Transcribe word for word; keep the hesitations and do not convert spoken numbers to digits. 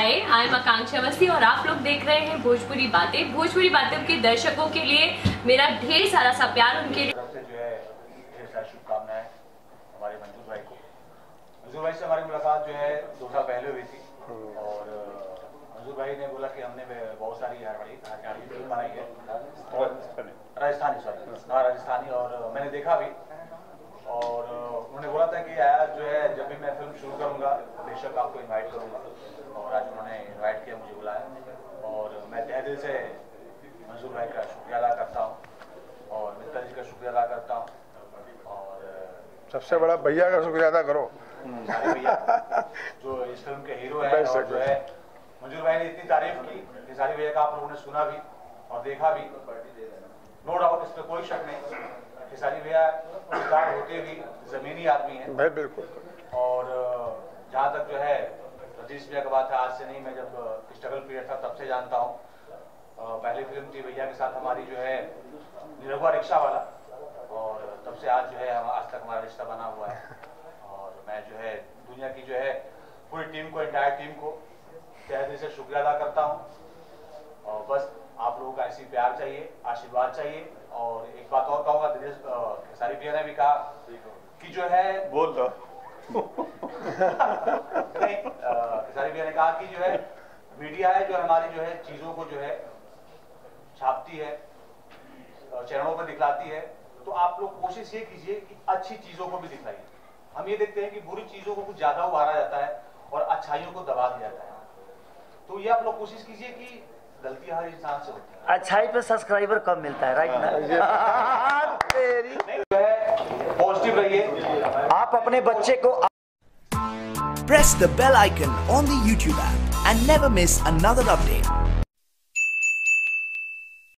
Hi, I am आकांक्षा अवस्थी और आप लोग देख रहे हैं भोजपुरी बातें। भोजपुरी बातें के दर्शकों के लिए मेरा ढेर सारा सा प्यार, उनके लिए तरफ से जो है ढेर सारी शुभकामनाएं हमारे मंजूर भाई को। मंजूर भाई से हमारी मुलाकात जो है दो साल पहले हुई थी और मंजूर भाई ने बोला कि हमने बहुत सारी हरियाणवी फिल्म बनाई है, राजस्थानी सॉरी हाँ राजस्थानी, और मैंने देखा भी। और उन्होंने बोला था कि यार जो है जब भी मैं फिल्म शुरू करूंगा बेशक आपको इनवाइट करूंगा, और आज उन्होंने इनवाइट किया, मुझे बुलाया और मैं तहे दिल से मंजूर भाई का शुक्रिया अदा करता हूँ और मित्ता जी का शुक्रिया अदा करता हूँ। और सबसे बड़ा भैया का शुक्रिया अदा करो, सारे भैया जो इस फिल्म के हीरो हैं। और जो है मंजूर भाई ने इतनी तारीफ की कि सारी भैया का आप लोगों ने सुना भी और देखा भी, नो डाउट, इसमें कोई शक नहीं। खेसारी भैया स्टार होते भी जमीनी आदमी हैं बिल्कुल। और जहाँ तक जो है रतीश भैया का बात है, आज से नहीं, मैं जब स्ट्रगल पीरियड था तब से जानता हूँ। पहली फिल्म थी भैया के साथ हमारी जो है निरहुआ रिक्शा वाला, और तब से आज जो है आज तक हमारा रिश्ता बना हुआ है। और मैं जो है दुनिया की जो है पूरी टीम को, एंटायर टीम को तहे दिल से शुक्रिया अदा करता हूँ। और बस आप लोगों का ऐसी प्यार चाहिए, आशीर्वाद चाहिए। और एक बात और कहूँगा, दिनेश खेसारी भैया ने भी कहा कि जो है बोल दो नहीं, खेसारी भैया ने कहा कि जो है मीडिया है जो हमारी जो है चीजों को जो है छापती है, चैनलों पर दिखलाती है, तो आप लोग कोशिश ये कीजिए कि अच्छी चीजों को भी दिखलाइए। हम ये देखते हैं कि बुरी चीजों को कुछ ज्यादा उभारा जाता है और अच्छाइयों को दबा दिया जाता है। तो ये आप लोग कोशिश कीजिए कि गलती हर इंसान से होती है। अच्छाई पे सब्सक्राइबर कम मिलता है, राइट ना? तेरी जो है पॉजिटिव रहिए। आप अपने बच्चे को Press the bell icon on the YouTube app and never miss another update.